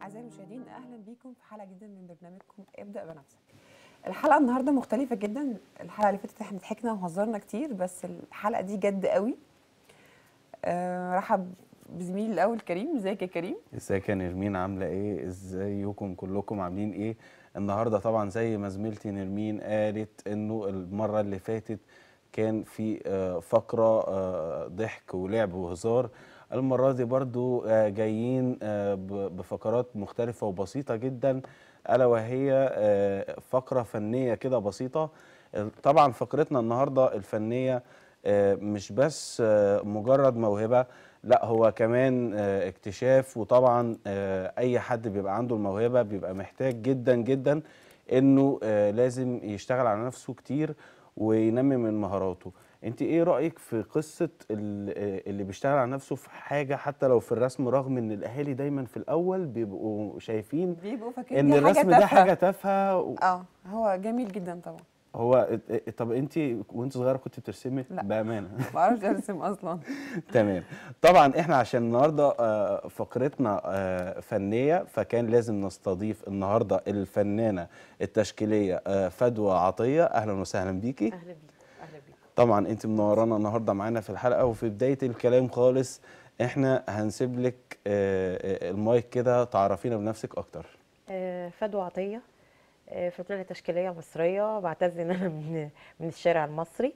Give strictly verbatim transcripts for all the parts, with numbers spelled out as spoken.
أعزائي المشاهدين، أهلا بيكم في حلقة جديدة من برنامجكم ابدأ بنفسك. الحلقة النهاردة مختلفة جدا. الحلقة اللي فاتت احنا ضحكنا وهزرنا كتير، بس الحلقة دي جد قوي. أه رحب بزميلي الأول كريم. ازيك يا كريم؟ ازيك يا نرمين، عاملة ايه؟ ازيكم كلكم عاملين ايه؟ النهاردة طبعا زي ما زميلتي نرمين قالت انه المرة اللي فاتت كان في آه، فقرة آه، ضحك ولعب وهزار. المرة دي برضو آه، جايين آه، ب- بفقرات مختلفة وبسيطة جدا، ألا وهي آه، فقرة فنية كده بسيطة. طبعا فقرتنا النهاردة الفنية آه، مش بس آه، مجرد موهبة، لا هو كمان آه، اكتشاف. وطبعا آه، اي حد بيبقى عنده الموهبة بيبقى محتاج جدا جدا انه آه، لازم يشتغل على نفسه كتير وينمي من مهاراته. انت ايه رأيك في قصة ال- آه، اللي بيشتغل على نفسه في حاجة حتى لو في الرسم، رغم ان الاهالي دايما في الاول بيبقوا شايفين بيبقوا فاكرين ان دي حاجة الرسم ده تافهة. حاجة تافهة؟ اه هو جميل جدا طبعا. هو طب انت وانت صغيرة كنت بترسمي لا بأمانة؟ ما بعرفش ارسم اصلا. تمام. طبعا احنا عشان النهارده آه، فقرتنا آه، فنيه، فكان لازم نستضيف النهارده الفنانه التشكيليه آه، فدوى عطيه. اهلا وسهلا بيكي. اهلا بيكم اهلا بيكم. طبعا انت منورانا النهارده معانا في الحلقه. وفي بدايه الكلام خالص احنا هنسيب لك آه، آه، المايك كده، تعرفينا بنفسك اكتر. آه، فدوى عطيه. آه، فنانه تشكيليه مصريه، بعتز ان انا من من الشارع المصري.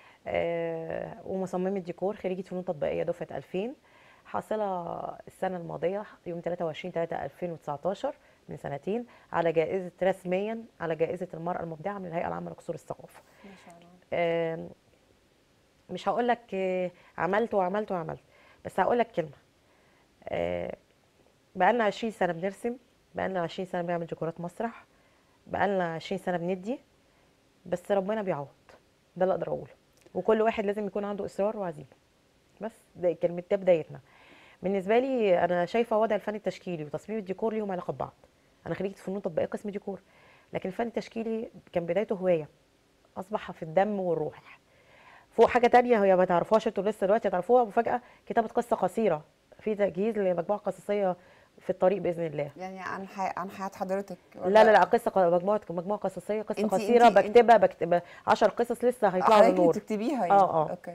آه، ومصممه ديكور، خريجه فنون تطبيقيه دفعه ألفين، حاصله السنه الماضيه يوم ثلاثة وعشرين ثلاثة ألفين وتسعتاشر، من سنتين، على جائزه رسميا على جائزه المراه المبدعه من الهيئه العامه لقصور الثقافه. ما شاء الله. آه، مش هقول لك آه، عملت وعملت وعملت، بس هقول لك كلمه. آه، بقالنا عشرين سنة بنرسم، بقالنا عشرين سنة بنعمل ديكورات مسرح، بقالنا عشرين سنة بندي، بس ربنا بيعوض. ده اللي اقدر اقوله. وكل واحد لازم يكون عنده اصرار وعزيمة. بس ده كلمة، ده بدايتنا. بالنسبة لي انا شايفة وضع الفن التشكيلي وتصميم الديكور ليهم علاقة ببعض. انا خريجة فنون تطبيقية قسم ديكور، لكن الفن التشكيلي كان بدايته هواية، اصبح في الدم والروح. فوق حاجة تانية هي ما تعرفوهاش انتوا لسه دلوقتي هتعرفوها مفاجأة: كتابة قصة قصيرة، في تجهيز لمجموعة قصصية في الطريق بإذن الله. يعني عن حي... عن حياة حضرتك لا لا ولا لا، قصه ق- مجموعه مجموعه قصصيه، قصه انتي قصيره انتي انت بكتبها بكتب عشر قصص لسه هيطلعوا حضرتك اللي للنور. بتكتبيها يعني؟ اه اه. اوكي.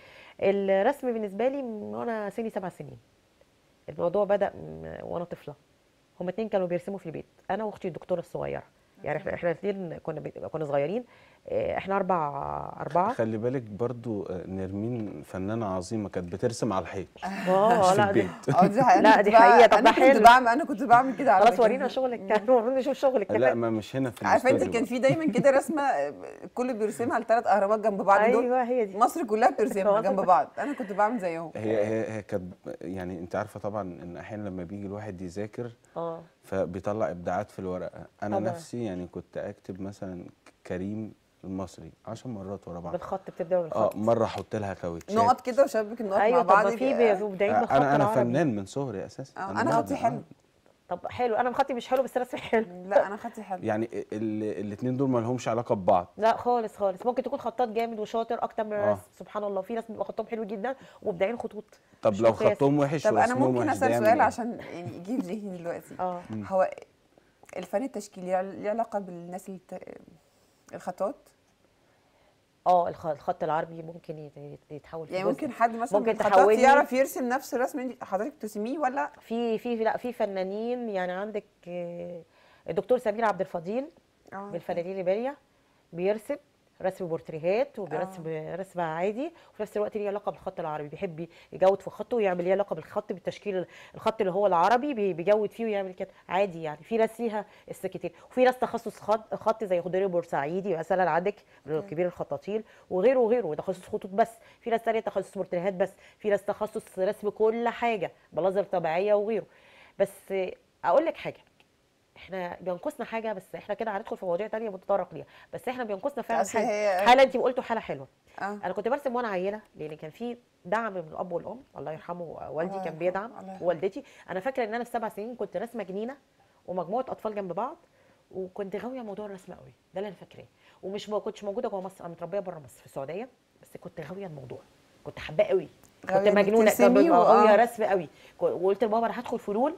الرسم بالنسبه لي من وانا سني سبع سنين. الموضوع بدا م- وانا طفله. هما اتنين كانوا بيرسموا في البيت، انا واختي الدكتوره الصغيره. يعني احنا احنا الاثنين كنا بي- كنا صغيرين. آه، احنا اربع اربعه. خلي بالك برضو آه، نرمين فنانه عظيمه، كانت بترسم على الحيط مش اه في لا دي البيت. اه دي حقيقة. انا لا كنت دي حقيقه. بقى طب ده انا كنت حلو. بعمل انا كنت بعمل كده على خلاص ورينا فكرة. شغلك، كان المفروض نشوف شغلك لا كمان. ما مش هنا في عارفه انت الاستوديو كان بقى. في دايما كده رسمه الكل بيرسمها الثلاث اهرامات جنب بعض دول. ايوه هي دي. مصر كلها بترسمها مصر جنب كلها. بعض، انا كنت بعمل زيهم. هي هي هي كانت، يعني انت عارفه طبعا ان احيانا لما بيجي الواحد يذاكر اه فبيطلع ابداعات في الورقه. انا طبعا. نفسي يعني كنت اكتب مثلا كريم المصري عشر مرات ورا بعض. بالخط، بتبدأ اه بالخط. مره احط لها كاوتشات. نقط كده وشبك النقط مع ايوه، طب بعض. ما في بي- اه مبدعين بالخط انا انا العربي. فنان من صغري اساسا. آه، انا انا خطي مبدع اه. حلو. طب حلو، انا خطي مش حلو بس رسمي حلو. لا انا خطي حلو. يعني الاثنين دول ما لهمش علاقه ببعض. لا خالص خالص، ممكن تكون خطاط جامد وشاطر اكتر من اه الرسم. سبحان الله، في ناس بيبقى خطهم حلو جدا ومبدعين خطوط طب مش لو مقياس. خطهم وحش طب انا ورسمهم ممكن وحش ده اسال يعمل سؤال ايه؟ عشان يعني يجي في ذهني دلوقتي. اه هو الفن التشكيلي ليه علاقه بالناس اللي ت- الخطاط؟ اه الخ- الخط العربي ممكن يت- يت- يتحول في يعني جزء. ممكن حد مثلا من ممكن الخطاط تحولني يعرف يرسم نفس الرسم اللي حضرتك بترسميه ولا؟ في في لا في فنانين. يعني عندك آه، الدكتور سمير عبد الفضيل اه من الفنانين الليبية، بيرسم رسم بورتريهات وبيرسم اه رسم عادي، وفي نفس الوقت ليه علاقه بالخط العربي. بيحب يجود في خطه ويعمل ليه علاقه بالخط، بالتشكيل الخط اللي هو العربي بي- بيجود فيه ويعمل كده عادي. يعني في ناس ليها السكتين، وفي ناس تخصص خط, خط زي خضيري بورسعيدي مثلا عندك، اوكي. كبير الخطاطين، وغيره وغيره تخصص خطوط بس. في ناس تانية تخصص بورتريهات بس. في ناس تخصص رسم كل حاجه بلازر طبيعيه وغيره. بس اقول لك حاجه، احنا بينقصنا حاجه، بس احنا كده هندخل في مواضيع تانية بنتطرق ليها. بس احنا بينقصنا فعلا اصل حاجه. هي حاله انت قلتوا حاله حلوه. اه انا كنت برسم وانا عيله، لان كان في دعم من الاب والام، الله يرحمه والدي الله كان يرحمه بيدعم، الله يرحمه. ووالدتي. انا فاكره ان انا في سبع سنين كنت راسمه جنينه ومجموعه اطفال جنب بعض، وكنت غاويه موضوع الرسم قوي. ده اللي انا فاكراه. ومش ما كنتش موجوده جوه مصر، انا متربيه بره مصر في السعوديه، بس كنت غاويه الموضوع، كنت حباه قوي. كنت غاوية انك مجنونه، كنت ترسمي ببقى غاويه واه رسم قوي. وقلت لماما انا هدخل فنون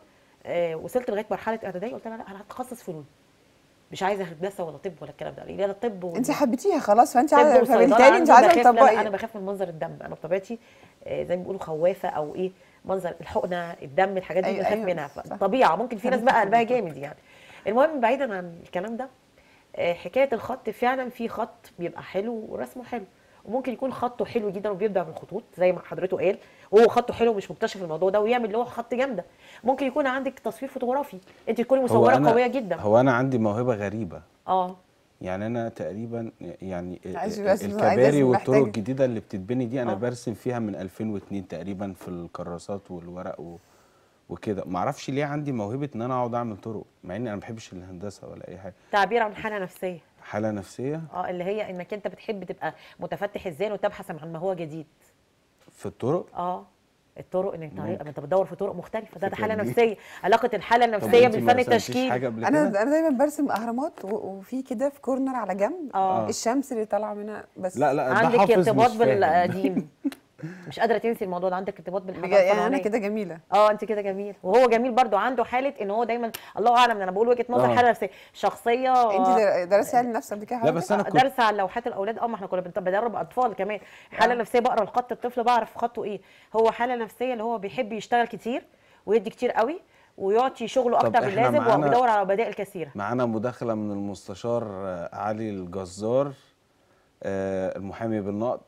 آه وصلت لغايه مرحله اعداديه قلت لها لا انا هتخصص فنون، مش عايزه هندسه ولا طب ولا الكلام ده، لان انا الطب وال- انت حبيتيها خلاص، فانت طب عايزه، وصيدله فبالتالي انت عندي عايزه بخاف. لا لا انا تطبقي. بخاف من منظر الدم، انا بطبيعتي آه، زي ما بيقولوا خوافه او ايه، منظر الحقنه الدم الحاجات دي أيوة، بخاف أيوة، منها، صح. فطبيعه ممكن في ناس خليكي بقى في قلبها الموضوع. جامد يعني. المهم بعيدا عن الكلام ده، آه، حكايه الخط فعلا في خط بيبقى حلو ورسمه حلو، وممكن يكون خطه حلو جدا وبيبدع بالخطوط زي ما حضرته قال، وهو خطه حلو مش مكتشف الموضوع ده ويعمل لوح خط جامده. ممكن يكون عندك تصوير فوتوغرافي، انت تكوني هو مصوره انا قويه جدا. هو انا عندي موهبه غريبه. اه يعني انا تقريبا يعني عايزه ال- بس الكباري عايزه والطرق محتاجه. الجديده اللي بتتبني دي انا اه برسم فيها من ألفين واتنين تقريبا في الكراسات والورق و... وكده. ما اعرفش ليه عندي موهبه ان انا اقعد اعمل طرق، مع اني انا ما بحبش الهندسه ولا اي حاجه. تعبير عن حاله نفسيه. حاله نفسيه اه اللي هي انك انت بتحب تبقى متفتح الذهن وتبحث عن ما هو جديد. في الطرق. اه الطرق ان طريقه ممكن. ما انت بتدور في طرق مختلفه، ده, ده فكره حاله جديده. نفسيه. علاقه الحاله طب النفسيه انت ما بالفن رسمتيش التشكيلي. حاجه قبل انا كده؟ انا دايما برسم اهرامات و- وفي كده في كورنر على جنب اه الشمس اللي طالعه منها بس. لا لا ده عندك حافظ ارتباط مش فاهم. بالقديم، مش قادره تنسي الموضوع ده، عندك ارتباط بجد بالحضاره يعني انا الفرعونيه. كده جميله. اه انت كده جميل، وهو جميل برضو، عنده حاله ان هو دايما الله اعلم، انا بقول وجهه نظر، اه حاله نفسيه شخصيه. انت در- درستي علم نفس قبل كده لا حضرتك؟ بس انا كنت درس على لوحات الاولاد. اه ما احنا كنا بنت- بدرب اطفال كمان حاله آه. نفسيه، بقرا الخط الطفل بعرف خطه ايه. هو حاله نفسيه اللي هو بيحب يشتغل كتير ويدي كتير قوي ويعطي شغله طب اكتر من احنا اللازم معانا وبيدور على بدائل كثيره. معانا مداخله من المستشار آه، علي الجزار، آه، المحامي بالنقد.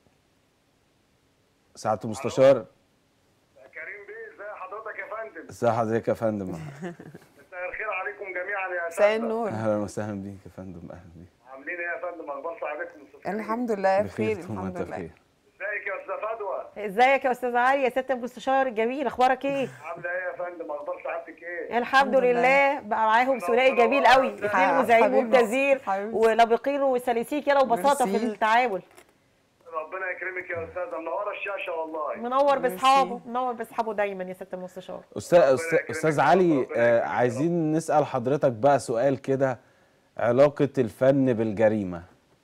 سعاده المستشار. كريم بيه، ازي حضرتك يا فندم؟ ازي حضرتك يا فندم؟ مساء الخير عليكم جميعا يا مساء اساتذه. النور. اهلا وسهلا بيك يا فندم. اهلا بيك. عاملين ايه يا فندم؟ اخبار سعادتكم استاذ كريم؟ الحمد لله بخير بخير طول ما الحمد انت لله. بخير. ازيك يا استاذ فدوى؟ ازيك يا استاذ علي يا ست المستشار الجميل، اخبارك ايه؟ عامله ايه يا فندم؟ اخبار سعادتك ايه؟ الحمد الحمد لله. لله. بقى معاهم ثنائي جميل قوي، اثنين ح- مذيعين حبيبي. ممتازين حبيبتي. ولبقين وسلسين كده وبساطه في ميرسي. التعامل. ربنا يكرمك يا استاذه، منوره الشاشه والله. منور ميرسي. باصحابه، منور باصحابه دايما يا ست المستشار. استاذ ربنا استاذ يكرمك استاذ يا رب، علي، ربنا آه، يكرمك يا عايزين نسال حضرتك بقى سؤال كده، علاقه الفن بالجريمه.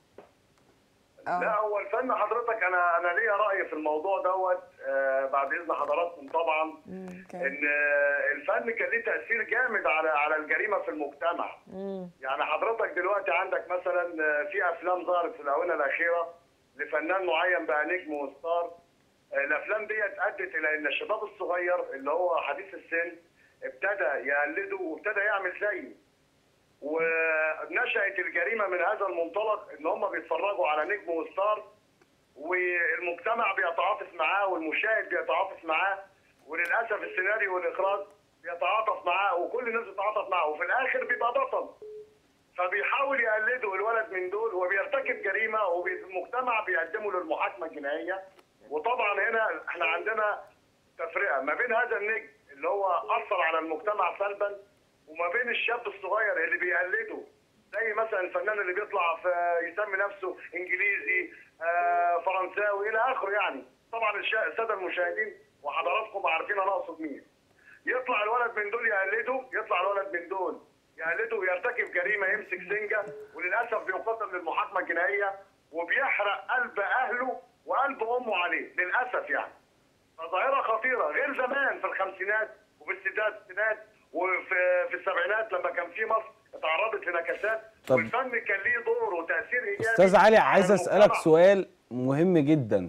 لا اه هو الفن حضرتك، انا انا ليا راي في الموضوع دوت آه بعد اذن حضراتكم طبعا، اوكي. ان آه، الفن كان ليه تاثير جامد على على الجريمه في المجتمع. امم يعني حضرتك دلوقتي عندك مثلا في افلام ظهرت في الاونه الاخيره لفنان معين بقى نجم وستار. الافلام ديت ادت الى ان الشباب الصغير اللي هو حديث السن ابتدى يقلده وابتدى يعمل زيه، ونشأت الجريمه من هذا المنطلق ان هم بيتفرجوا على نجم وستار والمجتمع بيتعاطف معاه والمشاهد بيتعاطف معاه، وللاسف السيناريو والاخراج بيتعاطف معاه وكل الناس بتتعاطف معاه، وفي الاخر بيبقى بطل. فبيحاول يقلده الولد من دول وبيرتكب جريمه والمجتمع بيقدمه للمحاكمه الجنائيه. وطبعا هنا احنا عندنا تفرقه ما بين هذا النجم اللي هو اثر على المجتمع سلبا وما بين الشاب الصغير اللي بيقلده، زي مثلا الفنان اللي بيطلع في يسمي نفسه انجليزي آه فرنساوي الى اخره. يعني طبعا الشا- الساده المشاهدين وحضراتكم عارفين انا اقصد مين. يطلع الولد من دول يقلده، يطلع الولد من دول يقلده ويرتكب جريمه، يمسك سنجه وللاسف بيقدم للمحاكمه الجنائيه وبيحرق قلب اهله وقلب امه عليه للاسف. يعني فظاهره خطيره غير زمان في الخمسينات وفي الستينات وفي في السبعينات لما كان في مصر اتعرضت لنكسات طب والفن كان ليه دور وتاثير ايجابي. استاذ علي، على عايز اسالك المجتمع. سؤال مهم جدا.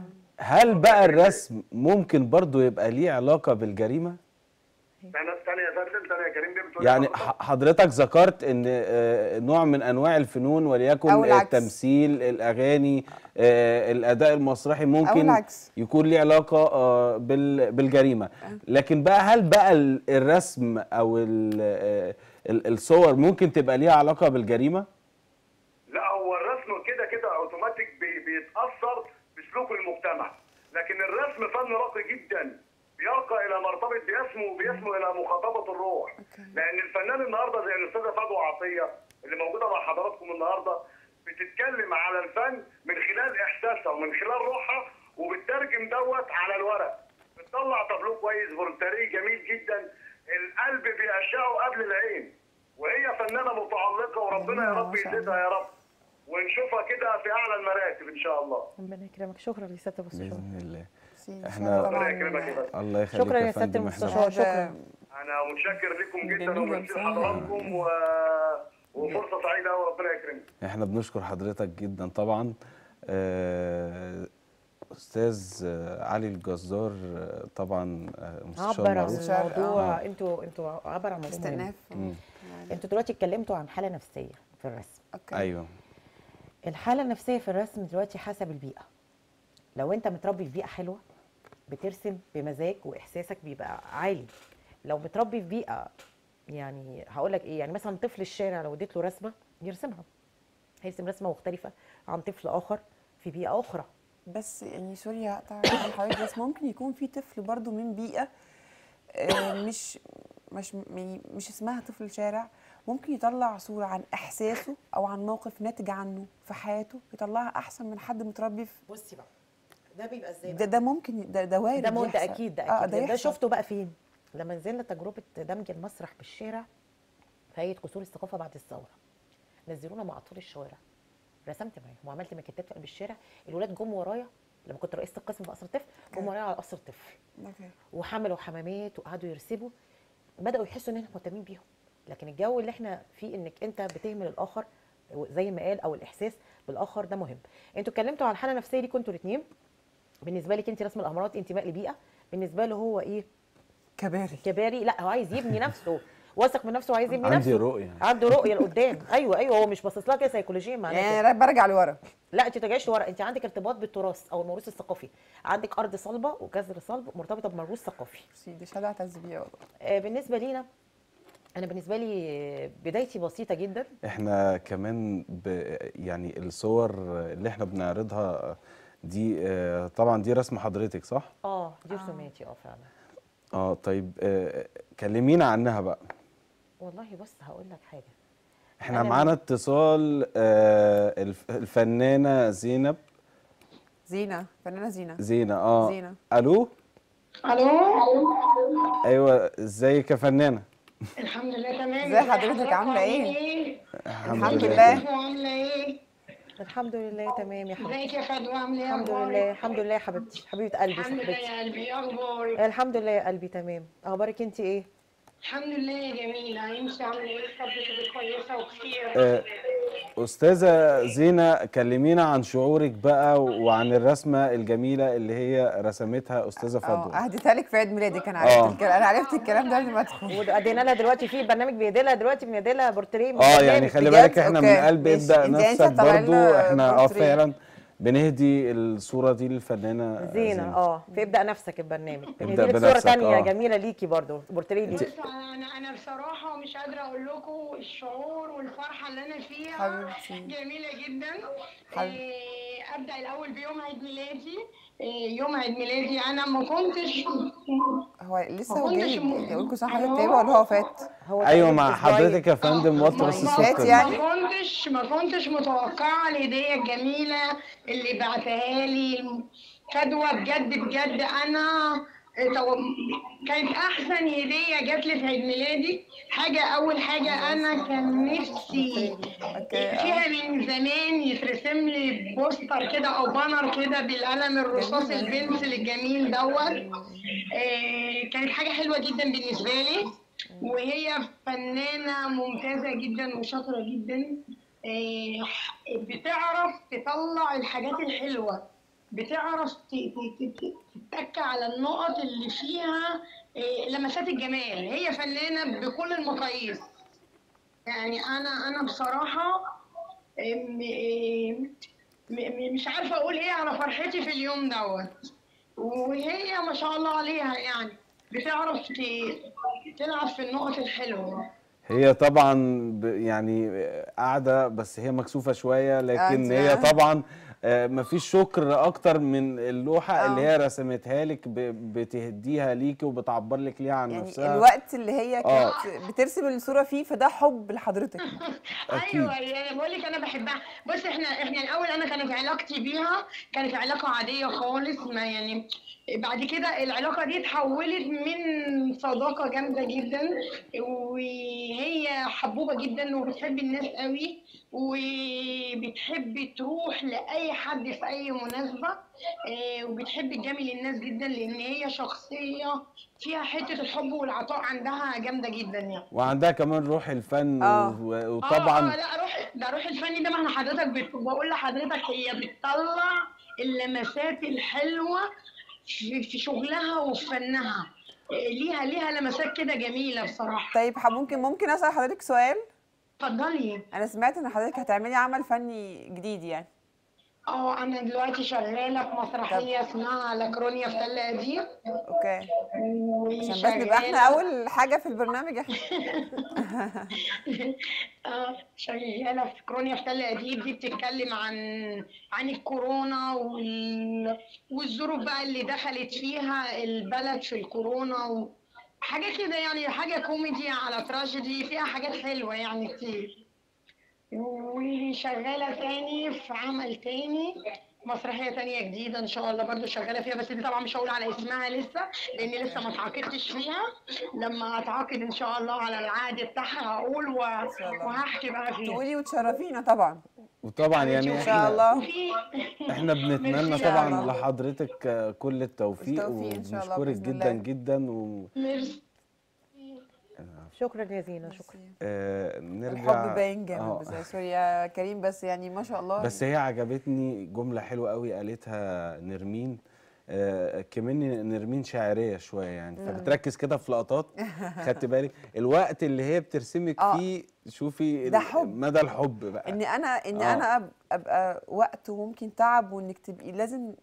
هل بقى الرسم ممكن برضو يبقى ليه علاقه بالجريمه؟ ثانية ثانية يا فندم، ثانية يا كريم، دي بتقول يعني إيه؟ ح- حضرتك ذكرت ان آه، نوع من انواع الفنون وليكن أو العكس. التمثيل، الاغاني، آه، الاداء المسرحي او ممكن العكس. يكون ليه علاقه آه، بال- بالجريمه. لكن بقى هل بقى ال- الرسم او ال- آه، ال- الصور ممكن تبقى ليها علاقه بالجريمه؟ لا هو الرسم كده كده اوتوماتيك بي بيتاثر بسلوك المجتمع، لكن الرسم فن راقي جدا بيرقى الى مرتبه بيسمو بيسمو الى مخاطبه الروح. لان الفنان النهارده زي الاستاذه فدوى عطيه اللي موجوده مع حضراتكم النهارده بتتكلم على الفن من خلال احساسها ومن خلال روحها وبتترجم دوت على الورق، بتطلع تابلو كويس فولنتاري جميل جدا القلب بيعشقه قبل العين، وهي فنانه متالقه وربنا يا رب يزيدها يا رب ونشوفها كده في اعلى المراتب ان شاء الله. ربنا يكرمك. شكرا يا ست المستشار. باذن الله. ميرسي. احنا- ربنا يكرمك يا فندم. الله يخليك شكرا يا يا ست فندم. المستشار. احنا شكرا. انا متشكر لكم جدا جميلة وميرسي بصراحة. لحضراتكم و... وفرصه سعيده قوي، ربنا يكرمك. احنا بنشكر حضرتك جدا طبعا. آه، استاذ آه، علي الجزار، آه، طبعا آه، مستشار عبر عن معروف. مستشار، الموضوع، آه. انتوا انتوا عبر عن موضوع مهم. استئناف. مم. انتوا دلوقتي اتكلمتوا عن حاله نفسيه في الرسم. اوكي. ايوه. الحاله النفسيه في الرسم دلوقتي حسب البيئه. لو انت متربي في بيئه حلوه بترسم بمزاج واحساسك بيبقى عالي. لو متربي في بيئه، يعني هقول لك ايه، يعني مثلا طفل الشارع لو اديت له رسمه يرسمها، هيرسم رسمه مختلفه عن طفل اخر في بيئه اخرى. بس يعني سوري هقطع كلام حضرتك، بس ممكن يكون في طفل برضو من بيئه آه، مش مش م- مش اسمها طفل شارع، ممكن يطلع صوره عن احساسه او عن موقف ناتج عنه في حياته يطلعها احسن من حد متربي في بصي بقى، ده بيبقى ازاي ده ده ممكن ده ده وارد ده مو- ده يحصل. اكيد ده اه اكيد ده, ده, ده يحصل. شفته بقى فين؟ لما نزلنا تجربه دمج المسرح بالشارع في هيئه قصور الثقافه بعد الثوره، نزلونا مع اطفال الشوارع، رسمت معاهم وعملت ماكيتات في قلب الشارع. الولاد جم ورايا لما كنت رئيسه القسم في قصر الطفل، جم ورايا على قصر الطفل اوكي. وحملوا حمامات وقعدوا يرسموا، بداوا يحسوا ان احنا مهتمين بيهم. لكن الجو اللي احنا فيه انك انت بتهمل الاخر زي ما قال، او الاحساس بالاخر ده مهم. انتوا اتكلمتوا عن الحاله النفسيه دي كنتوا الاثنين. بالنسبه لك انت رسم الاهرامات انتماء لبيئه، بالنسبه له هو ايه؟ كباري. كباري. لا هو عايز يبني نفسه، واثق من نفسه وعايز يبني عندي نفسه، رؤية. عنده رؤيه لقدام. ايوه ايوه، هو مش باصص لها كده سيكولوجيا معناها كده. يعني أنا برجع لورا. لا انت ما ترجعيش لورا، انت عندك ارتباط بالتراث او الموروث الثقافي، عندك ارض صلبه وجذر صلب مرتبطه بموروث ثقافي. بصي دي شهاده اعتز بيها والله. آه، بالنسبه لينا، انا بالنسبه لي بدايتي بسيطه جدا. احنا كمان ب يعني الصور اللي احنا بنعرضها دي آه، طبعا دي رسم حضرتك صح؟ اه دي رسوماتي اه فعلا. اه طيب آه، كلمينا عنها بقى. والله بص هقول لك حاجه، احنا أنا معانا اتصال، آه، الف- الفنانة زينب. زينه، فنانه زينه. زينة اه زينة. الو. الو. ايوه ازيك يا فنانة؟ الحمد لله تمام. ازي حضرتك عامله ايه؟ ايه؟ الحمد لله. لله. فدوى عامله ايه؟ الحمد لله تمام يا حبيبتي. ازيك يا فدوى عامله ايه؟ الحمد أخبارك؟ لله الحمد لله يا حبيبتي، حبيبه قلبي الحمد لله صاحبتي. يا قلبي، ايه اخبارك؟ الحمد لله يا قلبي تمام. اخبارك انت ايه؟ الحمد لله يا جميله، انت عامله ايه؟ صحتك كويسه وبخير؟ آه، أستاذة زينة كلمينا عن شعورك بقى وعن الرسمة الجميلة اللي هي رسمتها أستاذة اه فضوى. اهديتها لك في عيد ميلادك. انا عرفت آه. الكلام، انا عرفت الكلام ده قبل ما ادخل. وادينا لها دلوقتي في برنامج بيدي لها دلوقتي بندي لها بورتريه من اه برنامج. يعني خلي بجد؟ بالك احنا من أوكي، قلب ماشي. ابدأ انت- انت نفسك هتطلعي برضو، لنا احنا اه بورتريه. فعلا بنهدي الصورة دي للفنانة زينة. اه في ابدا نفسك البرنامج، ابدأ بندي لك صوره بنفسك، ثانيه آه. جميله ليكي برضو، بورتريه ليكي. بص انا انا بصراحه مش قادره اقول لكم الشعور والفرحه اللي انا فيها. حبيبتي. جميله جدا. حبيبتي. إيه، ابدا الاول بيوم عيد ميلادي. إيه، يوم عيد ميلادي انا ما كنتش هو لسه ما هو كنتش جاي م- اقول لكم صح حضرتك ألو؟ طيبه ولا هو فات؟ هو ايوه تقريباً مع أسبوعين. حضرتك يا فندم، وطي بس ما السكر. فات يعني؟ ما كنتش ما كنتش متوقعه الهديه الجميله اللي بعتها لي فدوى. بجد بجد انا تو- كانت احسن هديه جات لي في عيد ميلادي. حاجه اول حاجه انا كان نفسي اوكي. فيها من زمان يترسم لي بوستر كده او بانر كده بالقلم الرصاص جميلة. البنسل الجميل دوت. آه، كانت حاجه حلوه جدا بالنسبه لي، وهي فنانه ممتازه جدا وشاطره جدا. آه، بتعرف تطلع الحاجات الحلوه، بتعرف ت- ت- ت- تتك على النقط اللي فيها آه، لمسات الجمال. هي فنانه بكل المقاييس. يعني انا انا بصراحه م- م- م- مش عارفه اقول ايه على فرحتي في اليوم دوت. وهي ما شاء الله عليها يعني بتعرف ت- تلعب في النقط الحلوه. هي طبعا ب- يعني قاعدة بس هي مكسوفة شوية، لكن أنت هي بقى. طبعا آه، مفيش شكر اكتر من اللوحة اللي آه. هي رسمتها لك، ب- بتهديها ليكي وبتعبر لك ليها عن يعني نفسها. الوقت اللي هي آه. كانت بترسم الصوره فيه، فده حب لحضرتك. أكيد. ايوه انا بقول لك انا بحبها. بص احنا احنا الاول انا كانت علاقتي بيها كانت علاقه عاديه خالص، ما يعني بعد كده العلاقه دي اتحولت من صداقه جامده جدا، وهي حبوبه جدا وبتحب الناس قوي. وبتحب تروح لاي حد في اي مناسبه. آه، وبتحب تجامل الناس جدا، لان هي شخصيه فيها حته الحب والعطاء عندها جامده جدا يعني. وعندها كمان روح الفن اه. و- اه وطبعا اه لا روح، ده روح الفني ده، ما احنا حضرتك بت- بقول لحضرتك هي بتطلع اللمسات الحلوه في في شغلها وفي فنها. آه، ليها ليها لمسات كده جميله بصراحه. طيب ح- ممكن ممكن اسال حضرتك سؤال؟ اتفضلي. انا سمعت ان حضرتك هتعملي عمل فني جديد يعني. اه انا دلوقتي شغاله في مسرحيه اسمها لاكرونيا في تل ابيب، اوكي، عشان بس نبقى احنا وشغاله اول حاجه في البرنامج احنا. اه شغاله في كرونيا في تل ابيب. دي بتتكلم عن عن الكورونا وال... والظروف بقى اللي دخلت فيها البلد في الكورونا و... حاجه كده يعني، حاجه كوميدي على تراجيدي، فيها حاجات حلوه يعني كتير. وشغالة تاني في عمل تاني، مسرحية تانية جديدة إن شاء الله برضو شغالة فيها، بس دي طبعا مش هقول على اسمها لسه، لأني لسه ما اتعاقدتش فيها. لما أتعاقد إن شاء الله على العقد بتاعها هقول و... شاء الله. وهحكي بقى فيها. تقولي وتشرفينا طبعا. وطبعا حبيبتي، يعني ان شاء احنا الله. وفي احنا بنتمنى ميرسي شاء طبعا الله. لحضرتك آه، كل التوفيق، بالتوفيق إن شاء الله وبنشكرك بإذن جدا الله. جدا و ميرسي. شكرا يا زينه، شكرا. آه نرجع. الحب باين جامد آه. بس سوري يا كريم، بس يعني ما شاء الله. بس هي عجبتني جملة حلوة قوي قالتها نرمين، آه كمان نرمين شاعرية شوية يعني، فبتركز كده في لقطات. خدت بالك الوقت اللي هي بترسمك آه. فيه؟ شوفي ده ال- حب. مدى الحب بقى. ان انا ان آه. انا أب- ابقى وقت وممكن تعب، وانك تبقي لازم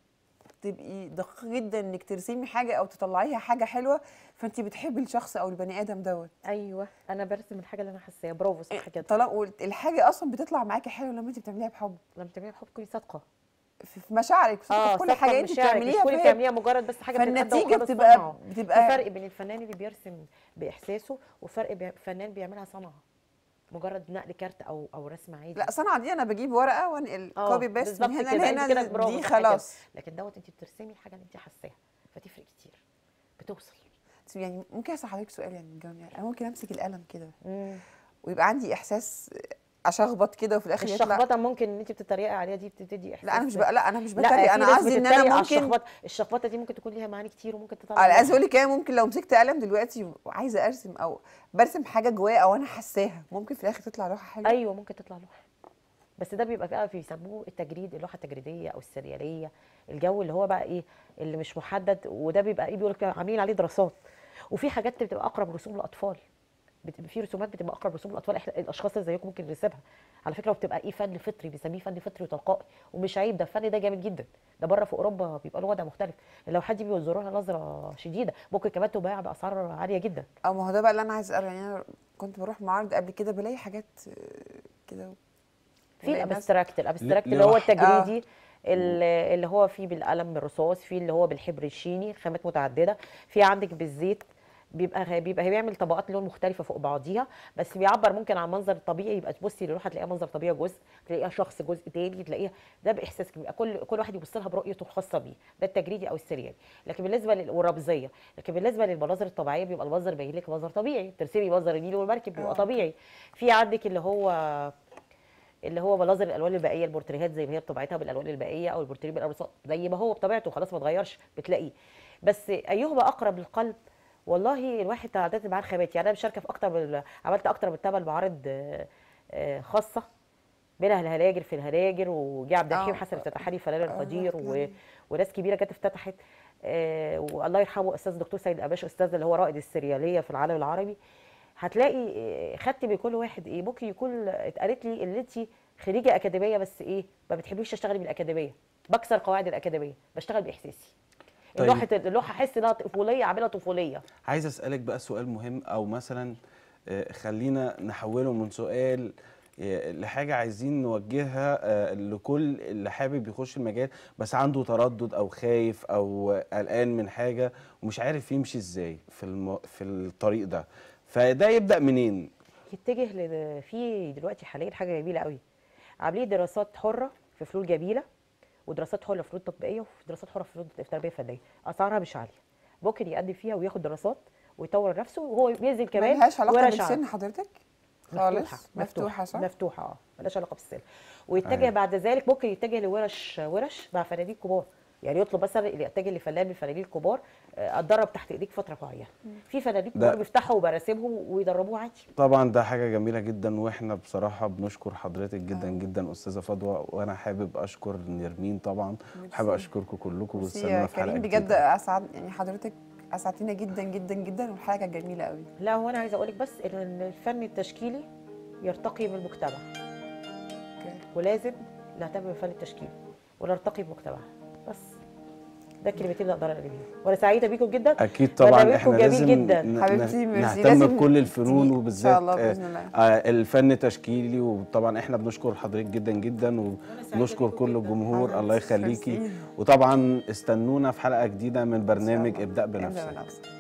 تبقي دقيقه جدا انك ترسمي حاجه او تطلعيها حاجه حلوه، فانت بتحبي الشخص او البني ادم دوت. ايوه انا برسم الحاجه اللي انا حاساها، برافو صح كده. طالما الحاجه اصلا بتطلع معاكي حلوه لما انت بتعمليها بحب، لما تعملي بحب تكوني صادقه. في في مشاعرك، في اه كل صادقة حاجه انت بمشاعرك، مش بتعمليها، تكوني فهي بتعمليها مجرد بس حاجه بتتأدى فالنتيجه وخلاص بتبقى صنعه. في بتبقى فرق بين الفنان اللي بيرسم باحساسه وفرق بين فنان بيعملها صنعه، مجرد نقل كارت او او رسم عادي. لا صنعه دي انا بجيب ورقه وانقل اه كوبي بيست من بالظبط هنا كده، انت كده لهنا، برافو دي صح كده. خلاص. لكن دوت انت بترسمي الحاجه اللي انت حاساها، فتفرق كتير، بتوصل. يعني ممكن اسال حضرتك سؤال يعني جاوبني عليه؟ انا ممكن امسك القلم كده مم. ويبقى عندي احساس اشخبط كده وفي الاخر يطلع. الشخبطه ممكن ان انت بتتريقي عليها دي بتدي احساس. لا انا مش بقى لا انا مش لا، بتريق، في انا ناس قصدي ان بتتريق انا على ممكن الشخبطه. الشخبطه دي ممكن تكون ليها معاني كتير وممكن تطلع انا عايزه لوحدها. اقول لك ايه، ممكن لو مسكت قلم دلوقتي وعايزه ارسم او برسم حاجه جوايا او انا حاساها، ممكن في الاخر تطلع لوحه حلوه. ايوه ممكن تطلع لوحه، بس ده بيبقى بقى بيسموه التجريد، اللوحه التجريديه او السرياليه، الجو اللي هو بقى ايه اللي مش محدد، وده بيبقى ايه بيقول لك عاملين عليه دراسات. وفي حاجات بتبقى اقرب رسوم للاطفال، بتبقى في رسومات بتبقى اقرب رسوم للاطفال، احنا الاشخاص اللي زيكم ممكن نرسمها على فكره، وبتبقى ايه فن فطري، بنسميه فن فطري وتلقائي، ومش عيب، ده الفن ده جامد جدا. ده بره في اوروبا بيبقى له وضع مختلف، اللوحات دي بينظروا لها نظره شديده، ممكن كمان تباع باسعار عاليه جدا. او ما هو ده بقى اللي انا عايزه اساله، يعني انا كنت بروح معارض قبل كده بلاقي حاجات آه، كده. في بلاقي ناس- الابستراكت، الابستراكت اللي هو لوح. التجريدي، اللي اللي هو فيه بالقلم الرصاص، في اللي هو بالحبر الشيني، خامات متعدده، في عندك بالزيت، بيبقى بيبقى بيعمل طبقات لون مختلفه فوق بعضيها، بس بيعبر ممكن عن منظر طبيعي، يبقى تبصي للوحه تلاقيها منظر طبيعي جزء، تلاقيها شخص جزء تاني، تلاقيها ده باحساسك، بيبقى كل كل واحد يبص لها برؤيته الخاصه بيه، ده التجريدي او السريالي. لكن بالنسبه لل والرمزيه، لكن بالنسبه للمناظر الطبيعيه بيبقى المنظر باين لك منظر طبيعي، ترسمي منظر النيل والمركب بيبقى آه، طبيعي. في عندك اللي هو اللي هو مناظر الالوان البائيه، البورتريهات زي ما هي بطبيعتها بالالوان البائيه، او البورتريه بالارصاد زي ما هو بطبيعته خلاص ما اتغيرش بتلاقيه. بس ايهما اقرب للقلب؟ والله الواحد تعددت معاه الخامات، يعني انا مشاركه في اكتر من، عملت اكتر من ثمان معارض آه، آه، خاصه، منها الهلاجر في الهلاجر، وجه عبد الحليم آه. حسن افتتحاني فنان القدير، الله و... يرحمه. وناس كبيره جت افتتحت، آه، والله يرحمه استاذ دكتور سيد القباش، استاذ اللي هو رائد السرياليه في العالم العربي. هتلاقي آه، خدت بكل واحد ايه، ممكن يكون اتقالت لي ان انت خريجه اكاديميه بس ايه ما بتحبيش تشتغلي بالاكاديميه، بكسر قواعد الاكاديميه، بشتغل باحساسي. طيب. اللوحه اللوحه احس انها طفوليه، اعملها طفوليه. عايز اسالك بقى سؤال مهم، او مثلا آه، خلينا نحوله من سؤال آه، لحاجه عايزين نوجهها آه، لكل اللي حابب يخش المجال بس عنده تردد او خايف او قلقان من حاجه ومش عارف يمشي ازاي في الم... في الطريق ده، فده يبدا منين؟ يتجه ل... في دلوقتي حاليا حاجه جميله قوي، عاملين دراسات حره في فنون جميله، ودراسات حره في فنون تطبيقيه، وفي دراسات حره في فنون تربيه فنيه، اسعارها مش عاليه، ممكن يقدم فيها وياخد دراسات ويطور نفسه، وهو بينزل كمان ملهاش علاقه ورش عمل. بالسن حضرتك؟ مفتوحه خالص؟ مفتوحة، صح؟ مفتوحه اه مالهاش علاقه بالسن. ويتجه أيوة. بعد ذلك ممكن يتجه لورش ورش مع فنانين كبار، يعني يطلب مثلا يتجه لفنان من الفنانين الكبار، آه، اتدرب تحت ايديك فتره معينه. في فنانين ده- كبار بيفتحوا براسمهم ويدربوه عادي. طبعا ده حاجه جميله جدا، واحنا بصراحه بنشكر حضرتك جدا جدا استاذه فضوى، وانا حابب اشكر نرمين طبعا، وحابب اشكركم كلكم ميرسي واستنونا يا في حلقه كريم، جديده. بجد اسعد يعني حضرتك اسعدتينا جدا جدا جدا، والحلقه كانت جميله قوي. لا هو انا عايزه اقول لك بس ان الفن التشكيلي يرتقي بالمجتمع، ولازم نهتم بالفن التشكيلي ونرتقي بمجتمع. بس ده الكلمتين اللي اقدر اقولهم. وانا سعيده بيكم جدا. اكيد طبعا برنامجكم احنا جميل لازم جدا. ن- حبيبتي ن- ميرسي، نهتم لازم بكل دي- الفنون، ان وبالذات شاء الله آه، باذن الله. آه، الفن تشكيلي. وطبعا احنا بنشكر حضرتك جدا جدا، ونشكر كل الجمهور، الله يخليكي. ميرسي. وطبعا استنونا في حلقه جديده من برنامج ابدأ ابدأ بنفسك. بنفسك.